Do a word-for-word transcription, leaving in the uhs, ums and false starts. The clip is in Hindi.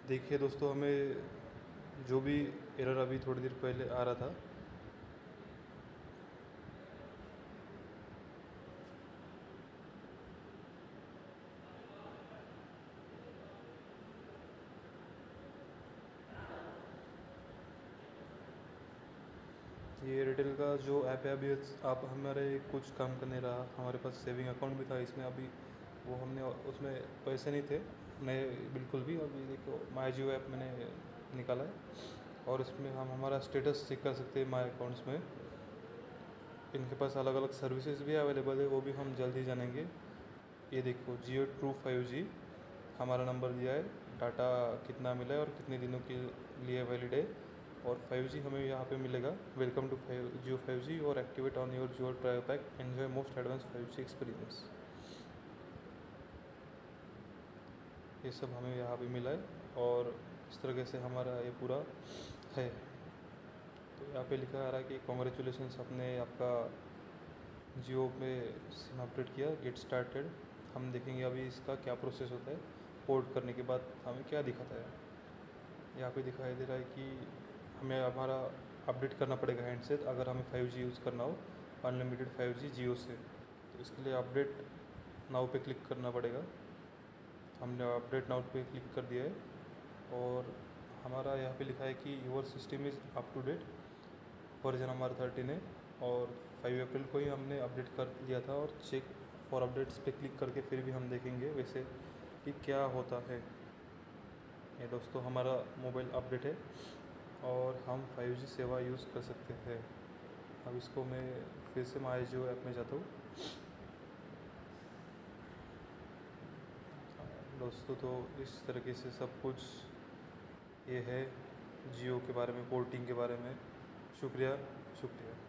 देखिए दोस्तों, हमें जो भी एरर अभी थोड़ी देर पहले आ रहा था, ये एयरटेल का जो ऐप है अभी आप हमारे कुछ काम कर नहीं रहा। हमारे पास सेविंग अकाउंट भी था इसमें, अभी वो हमने उसमें पैसे नहीं थे नए बिल्कुल भी। अभी देखो माई जियो ऐप मैंने निकाला है और इसमें हम हमारा स्टेटस चेक कर सकते हैं माई अकाउंट्स में। इनके पास अलग अलग सर्विसेज भी अवेलेबल है, वो भी हम जल्द ही जानेंगे। ये देखो जियो ट्रू फाइव जी हमारा नंबर दिया है, डाटा कितना मिला है और कितने दिनों के लिए वैलिड है। और फाइव जी हमें यहाँ पे मिलेगा, welcome to five Jio five G और activate on your Jio trial pack, enjoy most advance five G experience. ये सब हमें यहाँ पे मिला है और इस तरीके से हमारा ये पूरा है। तो यहाँ पे लिखा आ रहा है कि कॉन्ग्रेचुलेसन्स, आपने आपका जियो पे सिम अपडेट किया, गेट स्टार्टेड। हम देखेंगे अभी इसका क्या प्रोसेस होता है। पोर्ट करने के बाद हमें क्या दिखाता है। यहाँ पे दिखाई दे रहा है कि हमें हमारा अपडेट करना पड़ेगा हैंडसेट अगर हमें फाइव जी यूज़ करना हो, अनलिमिटेड फाइव जी जियो से। तो इसके लिए अपडेट नाउ पे क्लिक करना पड़ेगा। हमने अपडेट नाउ पे क्लिक कर दिया है और हमारा यहाँ पे लिखा है कि your system is up to date, version हमारा थर्टीन है और फाइव अप्रैल को ही हमने अपडेट कर दिया था। और चेक फॉर अपडेट्स पे क्लिक करके फिर भी हम देखेंगे वैसे कि क्या होता है। ये दोस्तों हमारा मोबाइल अपडेट है और हम फाइव जी सेवा यूज़ कर सकते हैं। अब इसको मैं फिर से माई जियो ऐप में जाता हूँ। दोस्तों तो इस तरीके से सब कुछ ये है जियो के बारे में, पोर्टिंग के बारे में। शुक्रिया शुक्रिया।